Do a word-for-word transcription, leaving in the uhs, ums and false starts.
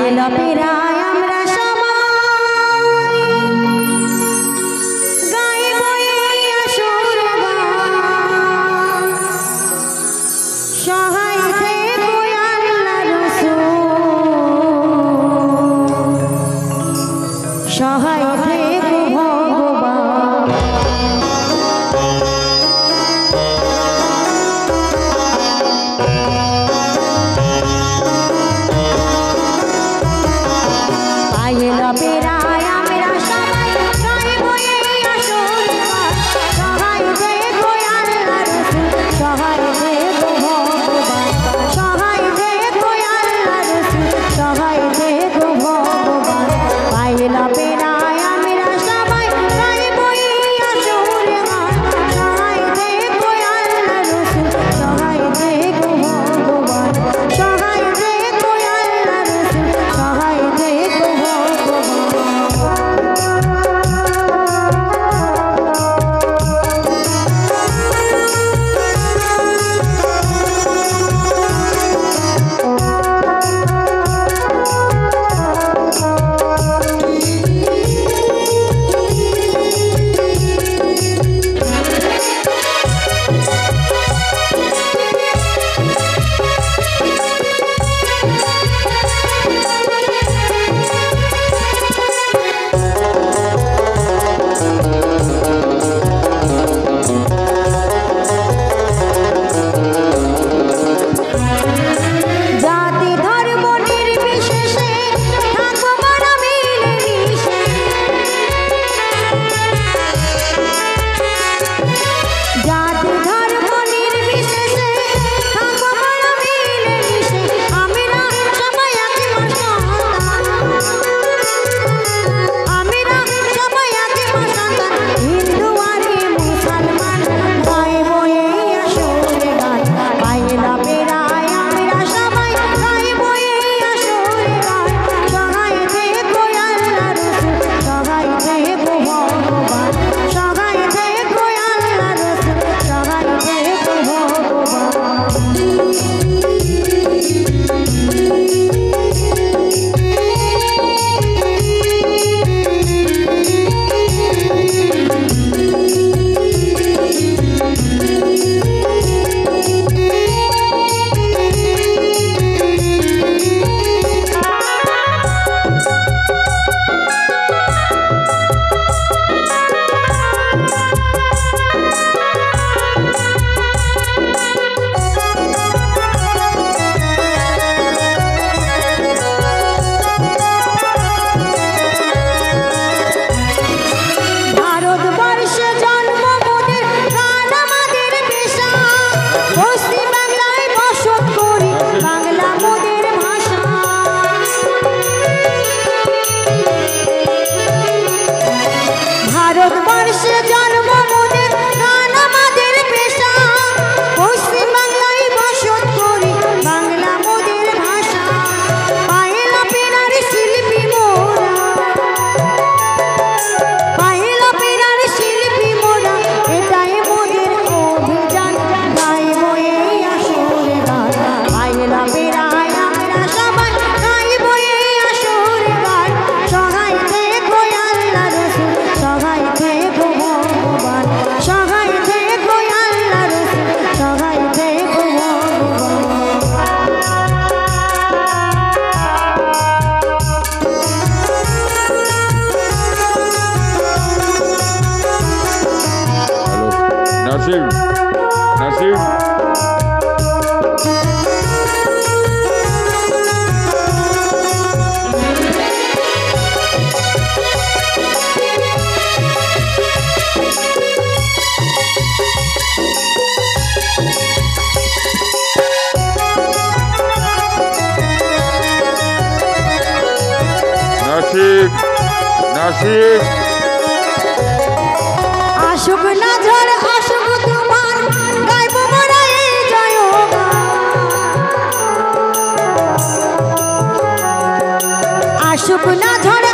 Paella পেরায় আমরা সবাই গাইব এই আসর গান। সহায় থেকো আল্লাহ রাসূল, সহায় থেকো ভগবান। পায়েলা পেরায় আমরা সবাই গাইব এই আসর গান। সহায় থেকো আল্লাহ রাসূল, সহায় থেকো ভগবান। সহায় থেকো আল্লাহ রাসূল, সহায় থেকো ভগবান। পায়েলা পেরায় আমরা সবাই গাইব এই আসর গান। সহায় থেকো আল্লাহ রাসূল, সহায় থেকো ভগবান। সহায় থেকো আল্লাহ রাসূল, সহায় থেকো জাতি ধর্ম নির্বিশেষে থাকো মোরা মিলেমিশে। জাতি ধর্ম নির্বিশেষে থাকো মোরা মিলেমিশে। আমরা সবাই একই মা সন্তান, আমরা সবাই একই মা সন্তান। হিন্দু আর মুসলমান গাইব এই আসর গান। পায়েলা পেরায় আমরা সবাই গাইব এই আসর গান। সহায় থেকো আল্লাহ রাসূল, সহায় থেকো ভগবান। সহায় থেকো আল্লাহ রাসূল, সহায় থেকো ভারতবর্ষে জন্ম মোদের, গান আমাদের পেশা। পশ্চিম বাংলায় বসত করি, বাংলা মোদের ভাষা। ভারতবর্ষে জন্ম মোদের, গান আমাদের পেশা। পশ্চিম বাংলায় বসত করি, বাংলা মোদের ভাষা। পায়েলা পেরার শিল্পী মোরা, পায়েলা পেরার শিল্পী মোরা, এটাই মোদের অভিযান। গাইব এই আসর গান। পায়েলা পেরায় আমরা সবাই গাইব এই আসর গান। সহায় থেকো আল্লাহ রাসূল, সহায় থেকো ভগবান। সহায় থেকো আল্লাহ রাসূল, সহায় থেকো নাসিম নাসিম নাসিম নাসিম আসুক না ঝড় আসুক তুফান, গাইব মোরা এই জয়গান। আসুক না ঝড়